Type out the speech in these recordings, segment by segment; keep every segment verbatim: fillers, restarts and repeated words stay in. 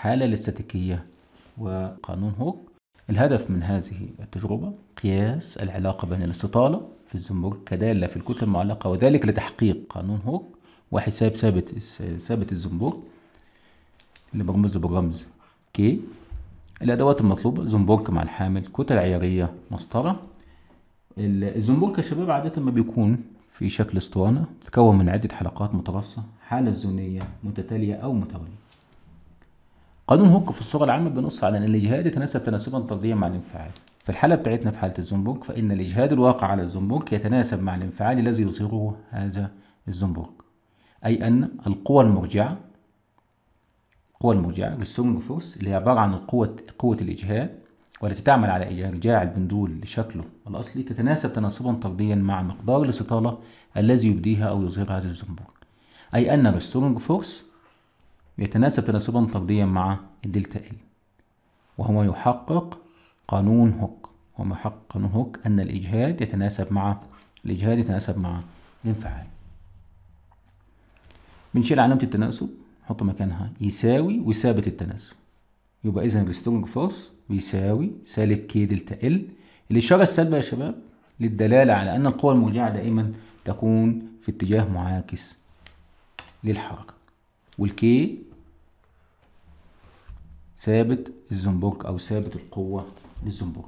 الحالة الاستاتيكية وقانون هوك. الهدف من هذه التجربة قياس العلاقة بين الاستطالة في الزنبرك كدالة في الكتلة المعلقة، وذلك لتحقيق قانون هوك وحساب ثابت ثابت الزنبرك اللي برمزه بالرمز K. الأدوات المطلوبة: زنبرك مع الحامل، كتل عيارية، مسطرة. الزنبرك يا شباب عادة ما بيكون في شكل اسطوانة تتكون من عدة حلقات مترصة، حالة زونية متتالية أو متوالية. قانون هوك في الصورة العامة بنص على أن الإجهاد يتناسب تناسبا طرديا مع الانفعال. في الحالة بتاعتنا في حالة الزنبرك فإن الإجهاد الواقع على الزنبرك يتناسب مع الانفعال الذي يظهره هذا الزنبرك، أي أن القوى المرجعة القوى المرجعة السترونج فورس اللي هي عبارة عن القوة قوة الإجهاد والتي تعمل على إرجاع البندول لشكله الأصلي تتناسب تناسبا طرديا مع مقدار الاستطالة الذي يبديها أو يظهرها هذا الزنبرك، أي أن السترونج فورس يتناسب تناسبا طرديا مع الدلتا ال، وهو يحقق قانون هوك. هو يحقق قانون هوك أن الإجهاد يتناسب مع الإجهاد يتناسب مع الانفعال. بنشيل علامة التناسب نحط مكانها يساوي وثابت التناسب، يبقى إذا السترونج فورس بيساوي سالب كي دلتا ال. الإشارة السالبة يا شباب للدلالة على أن القوى المرجعة دائما تكون في اتجاه معاكس للحركة، والكي ثابت الزنبرك أو ثابت القوة للزنبرك.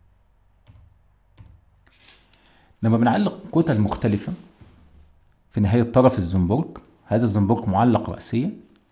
لما بنعلق كتل مختلفة في نهاية طرف الزنبرك، هذا الزنبرك معلق رأسيا،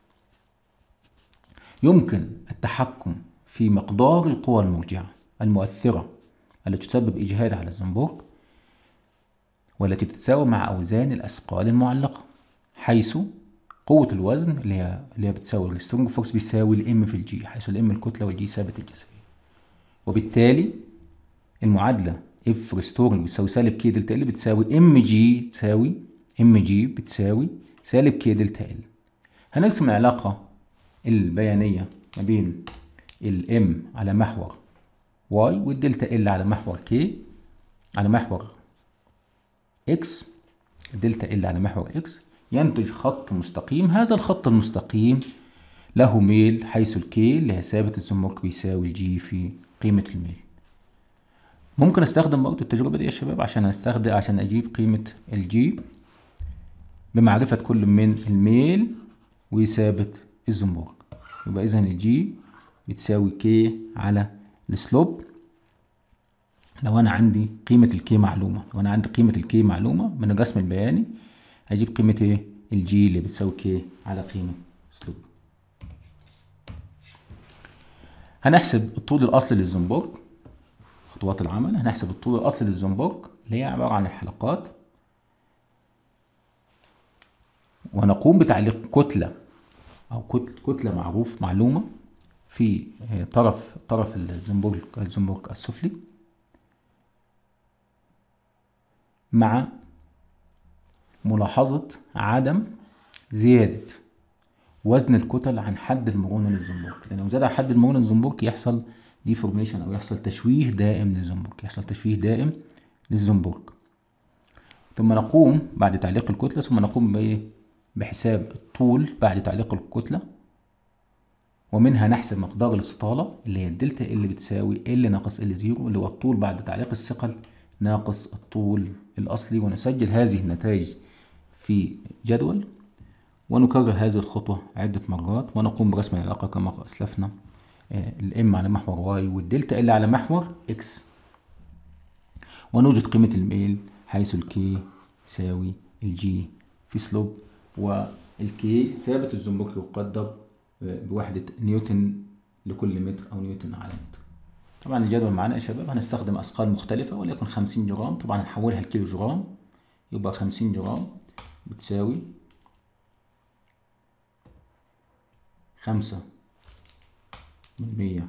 يمكن التحكم في مقدار القوى المرجعة المؤثرة التي تسبب إجهاد على الزنبرك والتي تتساوى مع أوزان الأثقال المعلقة، حيث قوة الوزن اللي هي اللي هي بتساوي السترونج فورس بيساوي الام في الجي، حيث الام الكتلة والجي ثابت الجاذبية. وبالتالي المعادلة اف ريستورنج بتساوي سالب كي دلتا ال بتساوي ام جي تساوي ام جي بتساوي سالب كي دلتا ال. هنرسم العلاقة البيانية ما بين الام على محور واي والدلتا ال على محور كي على محور اكس. الدلتا ال على محور اكس ينتج خط مستقيم، هذا الخط المستقيم له ميل حيث الكي اللي هي ثابت الزنبرك بيساوي الجي في قيمة الميل. ممكن استخدم برضه التجربة دي يا شباب عشان استخدم عشان اجيب قيمة الجي بمعرفة كل من الميل وثابت الزنبرك. يبقى اذا الجي بتساوي كي على السلوب. لو انا عندي قيمة الكي معلومة لو انا عندي قيمة الكي معلومة من الرسم البياني هجيب قيمة ايه الجي اللي بتساوي كي على قيمة سلوب. هنحسب الطول الاصلي للزنبرك. خطوات العمل: هنحسب الطول الاصلي للزنبرك اللي هي عبارة عن الحلقات، ونقوم بتعليق كتلة او كتلة معروف معلومة في طرف طرف الزنبرك الزنبرك السفلي، مع ملاحظة عدم زيادة وزن الكتل عن حد المرونة للزنبرك، لأن لو زاد عن حد المرونة للزنبرك يحصل ديفورميشن أو يحصل تشويه دائم للزنبرك يحصل تشويه دائم للزنبرك. ثم نقوم بعد تعليق الكتلة ثم نقوم بإيه؟ بحساب الطول بعد تعليق الكتلة، ومنها نحسب مقدار الاستطالة اللي هي الدلتا اللي بتساوي ال ناقص ال زيرو اللي هو الطول بعد تعليق الثقل ناقص الطول الأصلي، ونسجل هذه النتائج في جدول ونكرر هذه الخطوة عدة مرات، ونقوم برسم العلاقة كما أسلفنا الام على محور واي والدلتا ال على محور اكس، ونوجد قيمة الميل حيث الكي يساوي الجي في سلوب، والكي ثابت الزنبرك يقدر بوحدة نيوتن لكل متر أو نيوتن على متر. طبعا الجدول معانا يا شباب هنستخدم أثقال مختلفة، وليكن خمسين جرام، طبعا هنحولها لكيلو جرام، يبقى خمسين جرام بتساوي خمسة من مية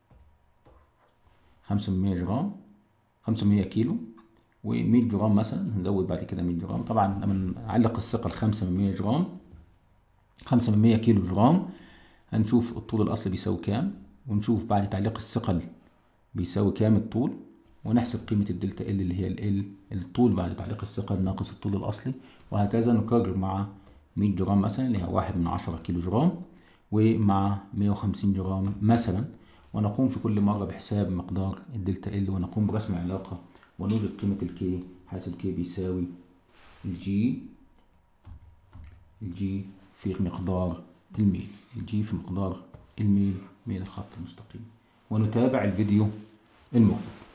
خمسة من مية جرام خمسة من مية كيلو، ومية جرام مثلا هنزود بعد كده مية جرام. طبعا لما نعلق الثقل خمسة من مية جرام خمسة من مية كيلو جرام هنشوف الطول الأصلي بيساوي كام، ونشوف بعد تعليق الثقل بيساوي كام الطول، ونحسب قيمة الدلتا ال اللي هي ال الطول بعد تعليق الثقل ناقص الطول الأصلي، وهكذا نكرر مع مية جرام مثلا اللي هي واحد من عشرة كيلو جرام، ومع مية وخمسين جرام مثلا، ونقوم في كل مرة بحساب مقدار الدلتا ال، ونقوم برسم علاقة ونوجد قيمة الكي، حيث الكي بيساوي الجي الجي في مقدار الميل الجي في مقدار الميل ميل الخط المستقيم. ونتابع الفيديو الموفق.